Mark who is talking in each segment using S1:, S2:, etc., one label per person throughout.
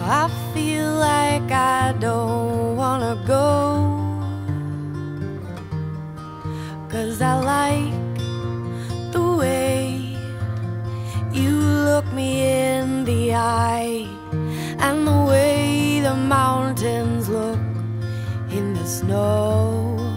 S1: I feel like I don't wanna go, 'cause I like the way you look me in the eye, and the way the mountains look in the snow.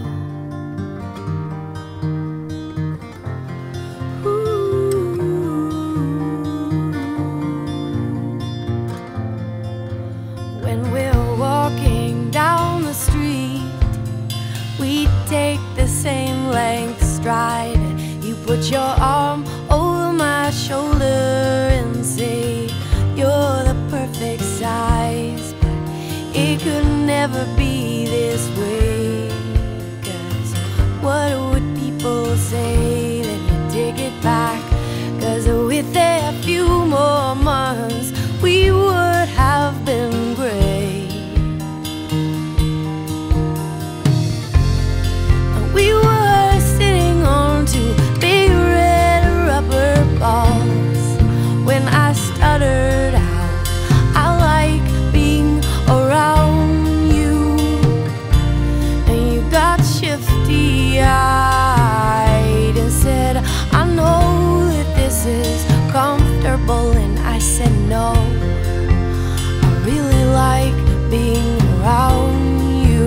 S1: When we're walking down the street, we take the same length stride. You put your arm over my shoulder and say you're the perfect size, but it could never be this way. 'Cause what would people say? Then you take it back, 'cause with a few more months we would have been great. We were sitting on two big red rubber balls when I stuttered out, I like being around you. And you got shifty-eyed and said, I know that this is comfortable. And I said no, I really like being around you.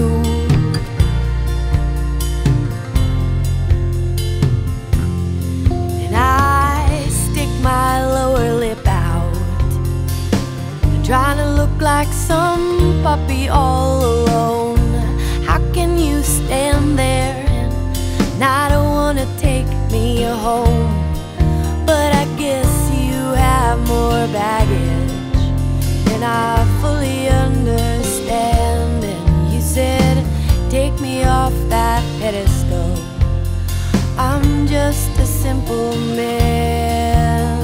S1: And I stick my lower lip out, trying to look like some puppy all alone. How can you stand there and not wanna take me home? But I guess you have more baggage than I fully understand. And you said, take me off that pedestal, I'm just a simple man.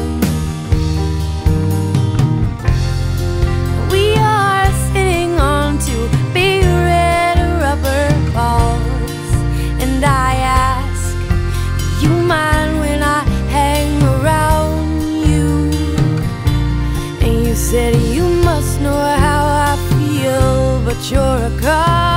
S1: We are sitting on two big red rubber balls, and I ask, you mind when I hang around you? And you said, you must know how I feel, but you're a cop.